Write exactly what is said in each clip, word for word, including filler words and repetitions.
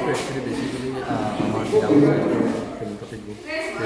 প্ৰগ্ৰামটো actually basically আমাৰ ফিলন্থ্ৰপিক group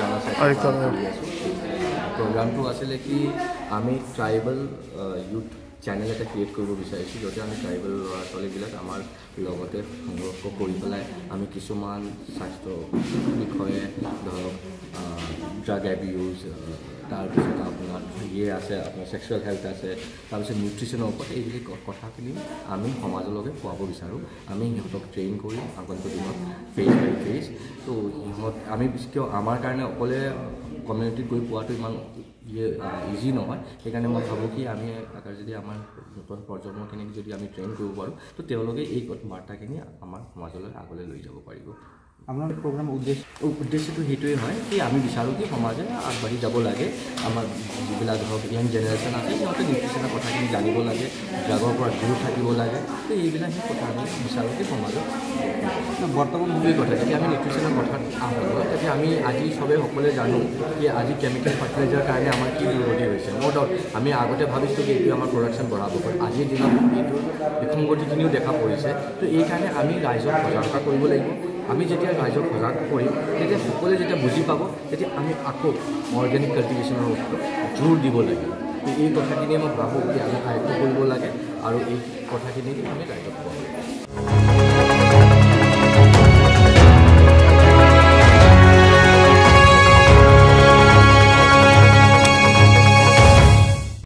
প্ৰগ্ৰামটো আছিলে কি আমি ট্ৰাইবেল ইউথ চেনেল এটা ক্ৰিয়েট কৰিব বিচাৰিছোঁ য'তে আমি ট্ৰাইবেল ল'ৰা ছোৱালীবিলাক আমাৰ লগতে সংৰক্ষ কৰি পেলাই আমি কিছুমান স্বাস্থ্য বিষয়ে ধৰক ড্ৰাগ এবিউজ তাৰপিছত আপোনাৰ ইয়ে আছে আপোনাৰ ছেক্সুৱেল হেল্থ আছে তাৰপিছত নিউট্ৰিশ্যনৰ ওপৰত এইবিলাক কথাখিনি আমি সমাজলৈকে খুৱাব বিচাৰোঁ আমি সিহঁতক ট্ৰেইন কৰি আগন্তুক দিনত ফেচ বাই ফেচ তো সিহঁত আমি কিয় আমাৰ কাৰণে অকলে কমিউনিটিত গৈ পোৱাটো ইমান ইয়ে ইজি নহয় সেইকাৰণে মই ভাবোঁ কি আমি আগাৰ যদি আমাৰ নতুন প্ৰজন্মখিনিক যদি আমি ট্ৰেইন কৰিব পাৰোঁ তো তেওঁলোকে এই বাৰ্তাখিনি আমাৰ সমাজলৈ আগলৈ লৈ যাব পাৰিব আপোনাৰ প্ৰগ্ৰামৰ উদ্দেশ্য উদ্দেশ্যটো সেইটোৱে হয় কি আমি বিচাৰোঁ কি সমাজে আগবাঢ়ি যাব লাগে আমাৰ যিবিলাক ধৰক য়াং জেনেৰেশ্যন আছে সিহঁতে নিউট্ৰিশ্যনৰ কথাখিনি জানিব লাগে ড্ৰাগৰ পৰা দূৰ থাকিব লাগে তো এইবিলাক সেই কথা আমি বিচাৰোঁ কি সমাজত বৰ্তমান এই কথা যদি আমি নিউট্ৰিশ্যনৰ কথাত আহোঁ তেতিয়া আমি আজি চবেই সকলোৱে জানো কি আজি কেমিকেল ফাৰ্টিলাইজাৰৰ কাৰণে আমাৰ কি বিৰোধী হৈছে ন' ডাউট আমি আগতে ভাবিছোঁ কি এইটো আমাৰ প্ৰডাকশ্যন বঢ়াব পাৰে আজিৰ দিনত এইটো বিসংগতিখিনিও দেখা পৰিছে তো এইকাৰণে আমি ৰাইজক সজাগতা কৰিব লাগিব আমি যেতিয়া ৰাইজক সজাগ কৰিম তেতিয়া সকলোৱে যেতিয়া বুজি পাব তেতিয়া আমি আকৌ অৰ্গেনিক কাল্টিভেশ্যনৰ ওপৰত জোৰ দিব লাগিব এই কথাখিনিয়ে মই ভাবোঁ যে আমি আয়ত্ব কৰিব লাগে আৰু এই কথাখিনি আমি ৰাইজক কোৱা